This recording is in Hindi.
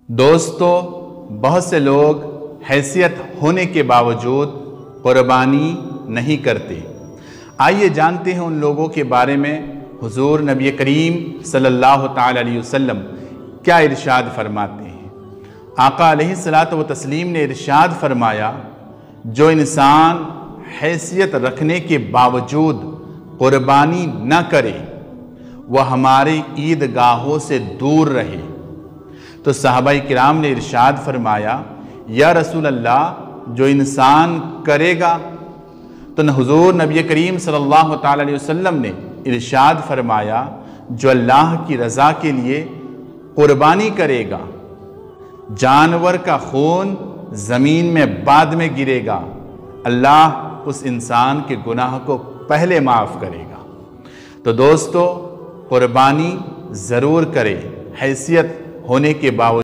दोस्तों, बहुत से लोग हैसियत होने के बावजूद कुर्बानी नहीं करते। आइए जानते हैं उन लोगों के बारे में। हुजूर नबी करीम सल्लल्लाहु ताला अलैहि वसल्लम क्या इरशाद फरमाते हैं। आका अलैहिस्सलातु व तस्लीम ने इरशाद फरमाया, जो इंसान हैसियत रखने के बावजूद कुर्बानी न करे वह हमारे ईदगाहों से दूर रहे। तो सहाबाई किराम ने इरशाद फरमाया, या रसूल अल्लाह, जो इंसान करेगा। तो हुजूर नबी करीम सल्लल्लाहु ताला अलैहि वसल्लम ने इरशाद फरमाया, जो अल्लाह की रज़ा के लिए कुर्बानी करेगा। जानवर का खून ज़मीन में बाद में गिरेगा, अल्लाह उस इंसान के गुनाह को पहले माफ़ करेगा। तो दोस्तों, कुर्बानी ज़रूर करें हैसियत होने के बावजूद।